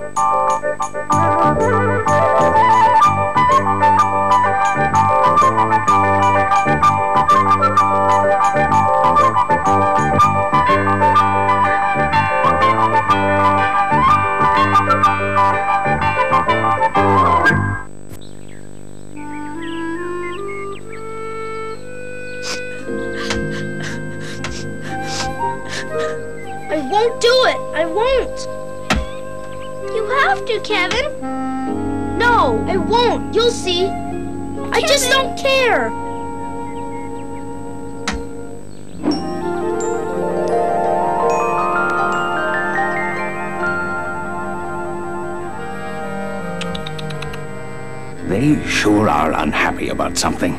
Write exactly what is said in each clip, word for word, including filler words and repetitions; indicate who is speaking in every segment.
Speaker 1: I won't do it. I won't.
Speaker 2: You have to, Kevin.
Speaker 1: No, I won't. You'll see. I
Speaker 2: Kevin.
Speaker 1: just don't care.
Speaker 3: They sure are unhappy about something.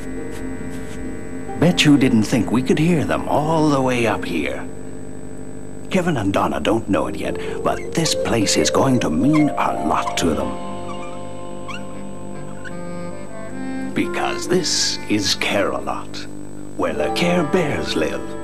Speaker 3: Bet you didn't think we could hear them all the way up here. Kevin and Donna don't know it yet, but this place is going to mean a lot to them. Because this is Care-a-Lot, where the Care Bears live.